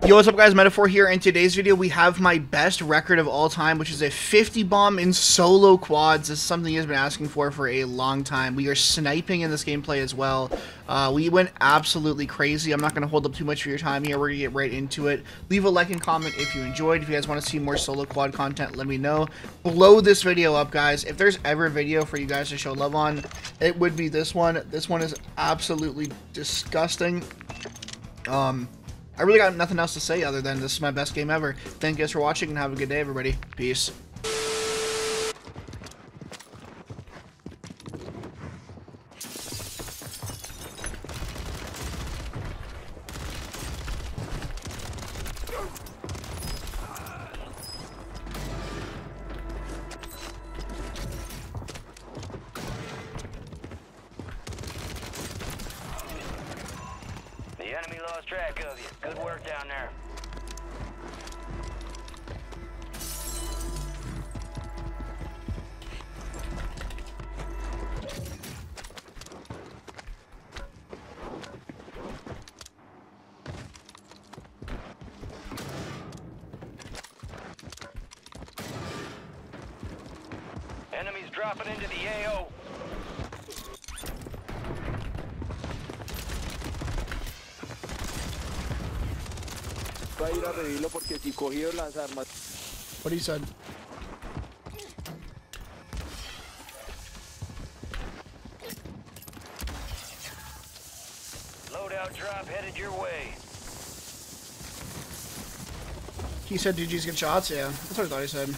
Yo, what's up guys, Metaphor here. In today's video we have my best record of all time, which is a 50 bomb in solo quads. This is something you guys have been asking for a long time. We are sniping in this gameplay as well. We went absolutely crazy. I'm not going to hold up too much of your time here. We're going to get right into it. Leave a like and comment if you enjoyed. If you guys want to see more solo quad content, let me know. Blow this video up, guys. If there's ever a video for you guys to show love on, it would be this one. This one is absolutely disgusting. I really got nothing else to say other than this is my best game ever. Thank you guys for watching and have a good day, everybody. Peace. The enemy lost track of you. Good work down there. Enemies dropping into the AO. Va a ir a pedirlo porque si cogió las armas. What he said. Loadout drop headed your way. He said DG's get shots? Yeah, that's what I thought he said.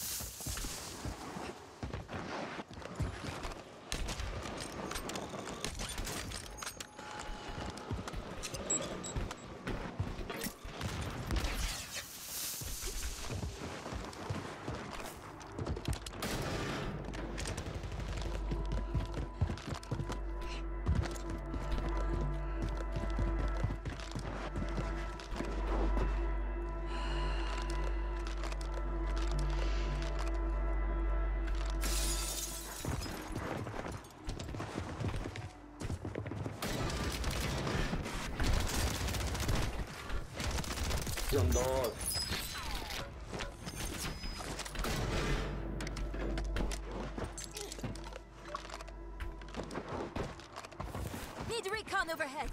Son dos. Need recon overhead.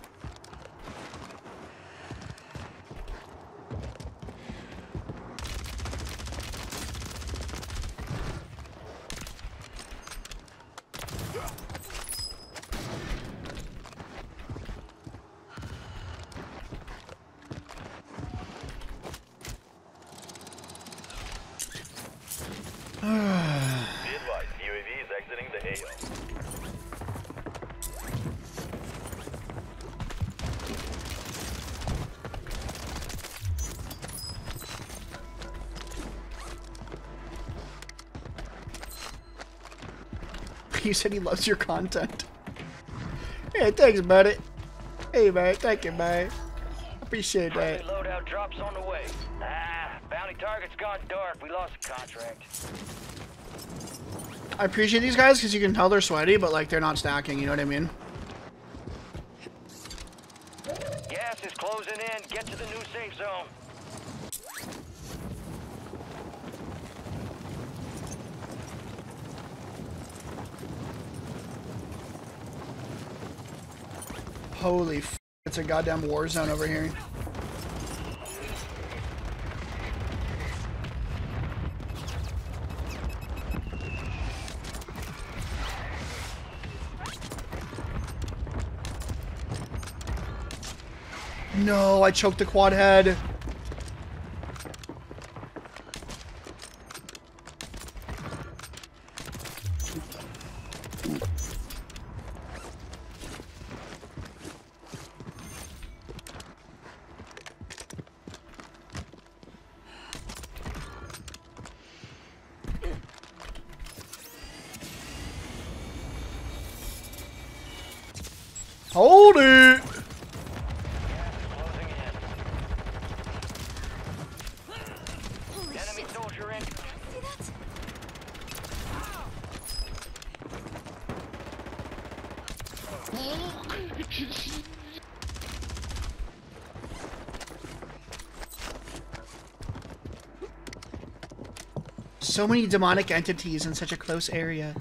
Be advised, UAV is exiting the AO. He said he loves your content. Hey, thanks, buddy. Hey, man, thank you, man. Appreciate that. Friendly loadout drops on the way. Bounty target's gone dark. We lost the contract. I appreciate these guys because you can tell they're sweaty, but like they're not stacking, you know what I mean? Gas is closing in. Get to the new safe zone. Holy f, it's a goddamn war zone over here. No, I choked the quad head. Hold it! Closing in. Enemy soldier in. See that? So many demonic entities in such a close area.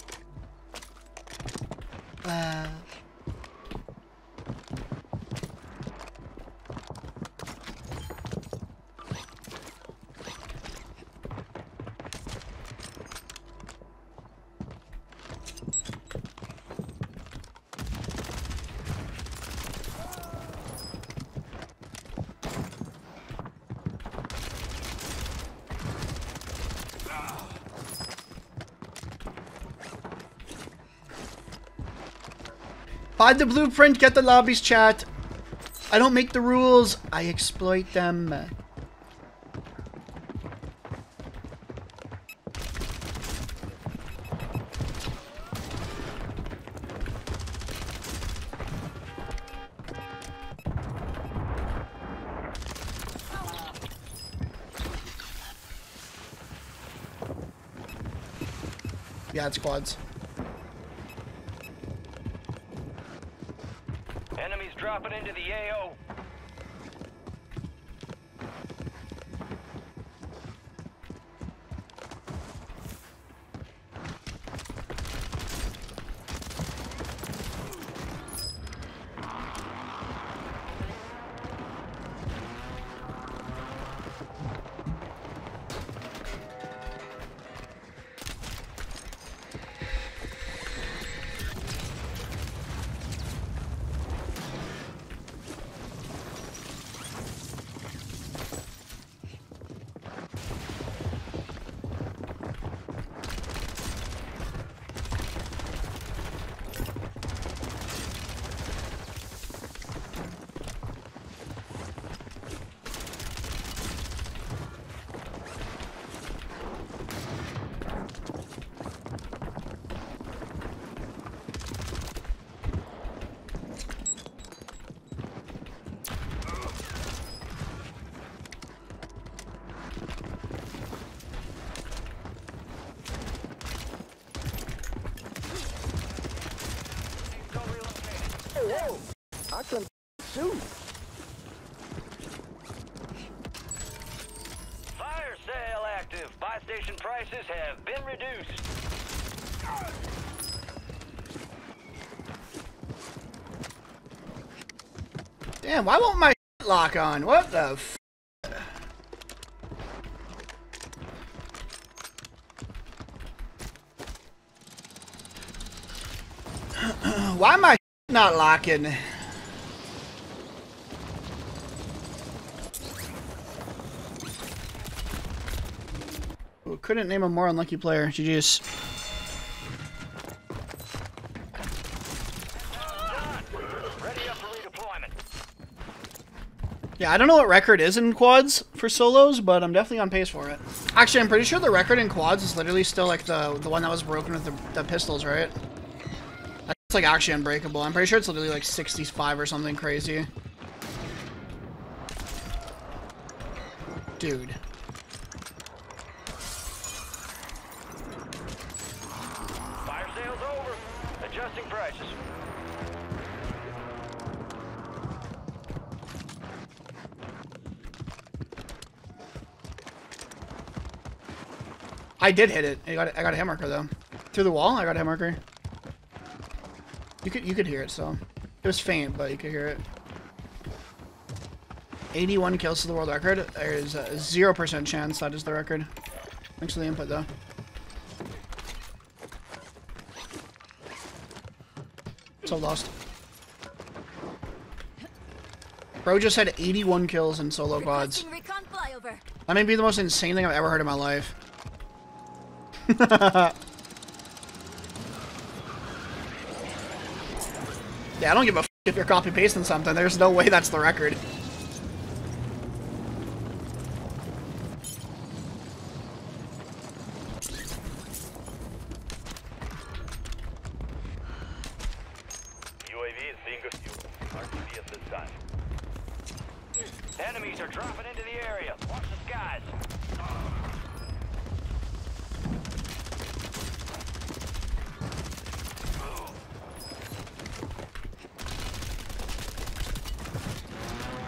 Find the blueprint, get the lobbies, chat. I don't make the rules, I exploit them. Yeah, it's quads. Enemies dropping into the AO. I can shoot. Fire sale active. Buy station prices have been reduced. Damn, why won't my lock on? What the f? Why am I not locking? Ooh, couldn't name a more unlucky player. GG's. Ready up for redeployment. Yeah, I don't know what record is in quads for solos, but I'm definitely on pace for it. Actually, I'm pretty sure the record in quads is literally still like the one that was broken with the pistols, right? It's like actually unbreakable. I'm pretty sure it's literally like 65 or something crazy. Dude. Fire sale's over. Adjusting prices. I did hit it. I got a hit marker though. Through the wall, I got a hit marker. You could hear it, so it was faint, but you could hear it. 81 kills to the world record. There's a 0% chance that is the record. Thanks for the input, though. So lost. Bro just had 81 kills in solo quads. Requesting recon flyover. That may be the most insane thing I've ever heard in my life. Yeah, I don't give a f if you're copy pasting something. There's no way that's the record. UAV is being refueled. RTB at this time. Enemies are dropping into the area. Watch the skies.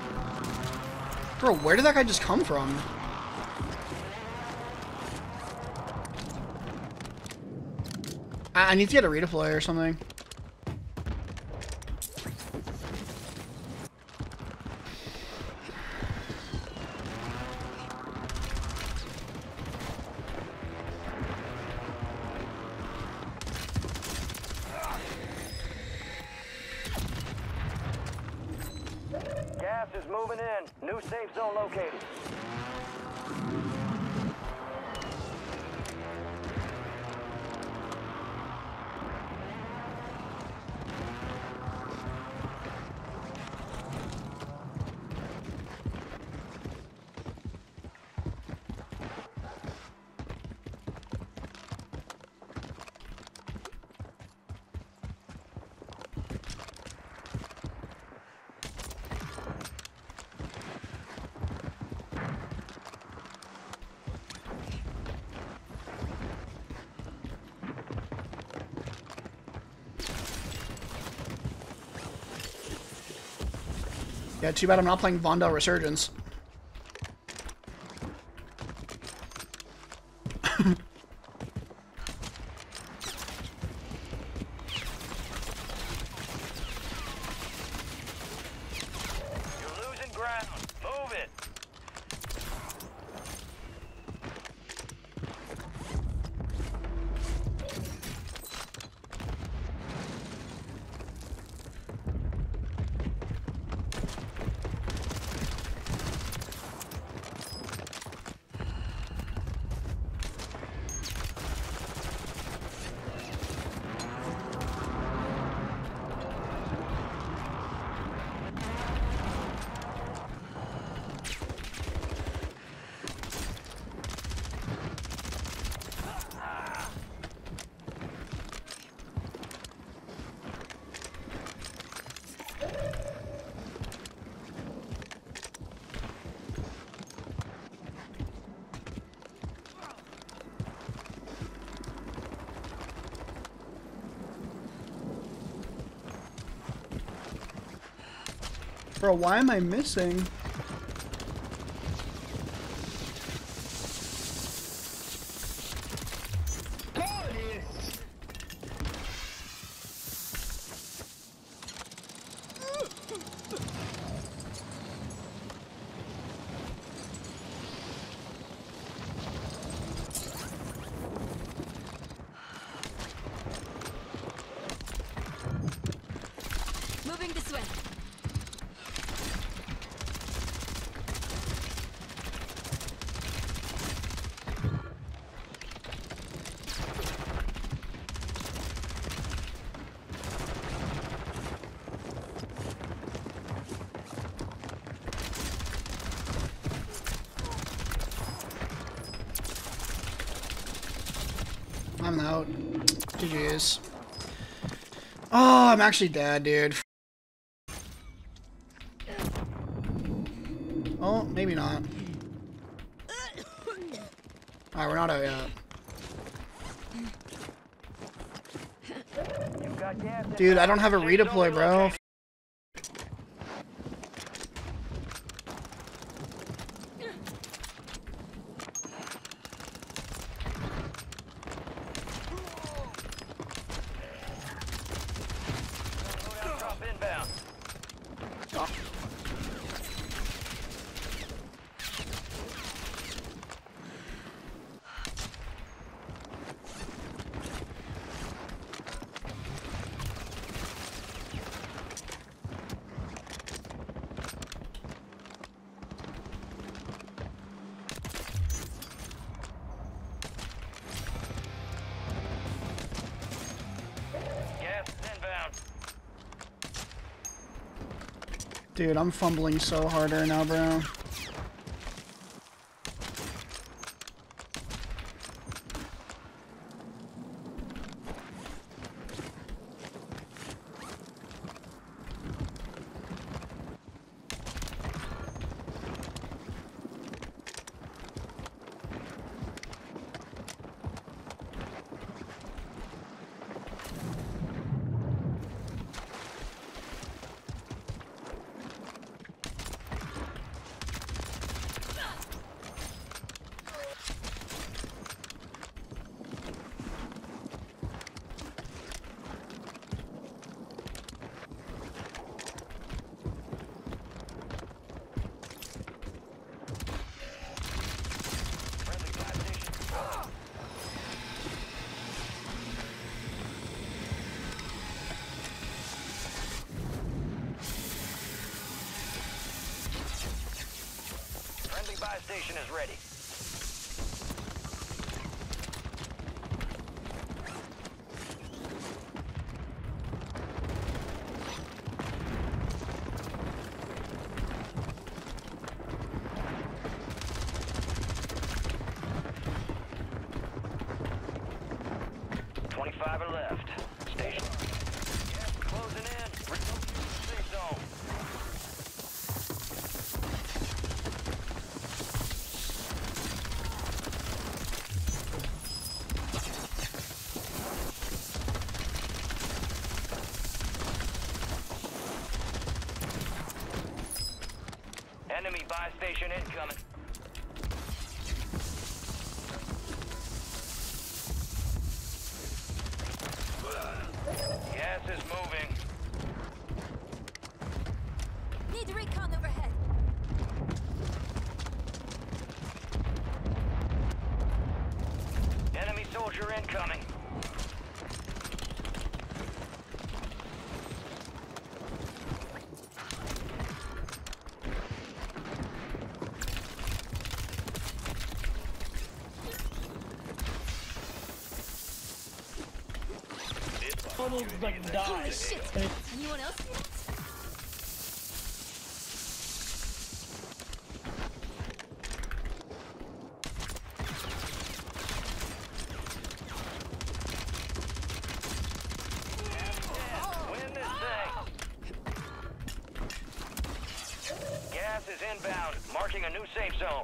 Bro, where did that guy just come from? I need to get a redeploy or something. Gas is moving in. New safe zone located. Yeah, too bad I'm not playing Vondel Resurgence. You're losing ground. Move it. Bro, why am I missing? Moving this way. I'm out. GG's. Oh, I'm actually dead, dude. Oh, maybe not. Alright, we're not out yet. You got gas in Dude, I don't have a redeploy, bro. Drop inbound. Gas is inbound. Dude, I'm fumbling so hard right now, bro. station is ready. Five left. Station. Yes, closing in. Relocating the safe zone. Enemy buy station incoming. Gas is moving. Need recon overhead. Enemy soldier incoming. Holy shit! Anyone else see it? Win this thing. Gas is inbound, marking a new safe zone.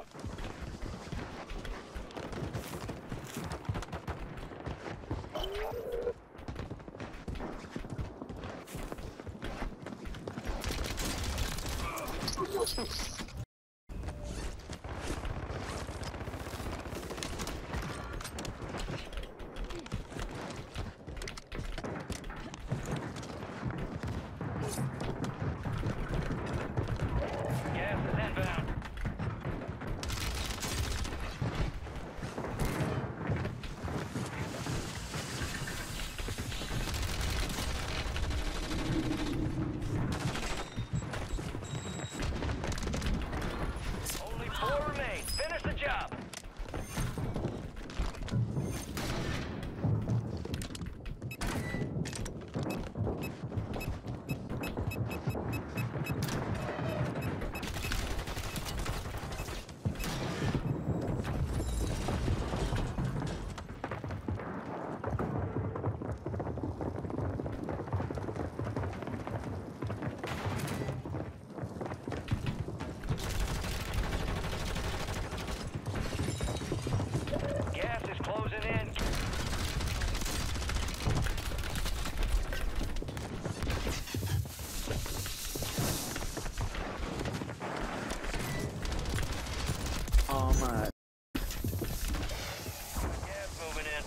Gas is inbound. Only 4 remain. Finish the job. Gas is closing in. Oh my. Gas moving in.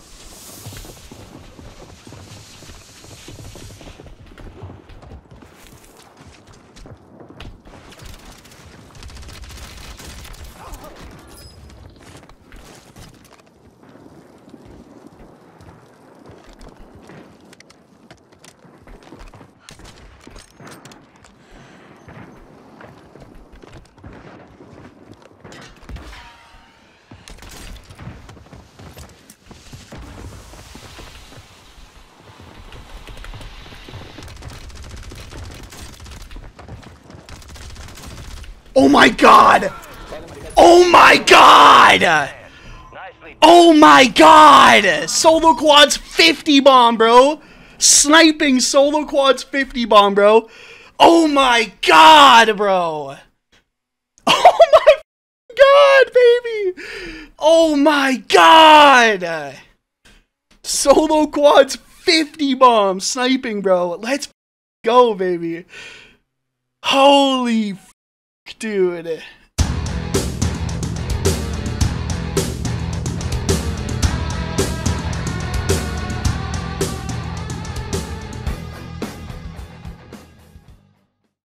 Oh my god! Oh my god! Nicely. Oh my god! Solo quads 50 bomb, bro! Sniping solo quads 50 bomb, bro! Oh my god, bro! Oh my god, baby! Oh my god! Solo quads 50 bomb sniping, bro! Let's go, baby! Holy dude.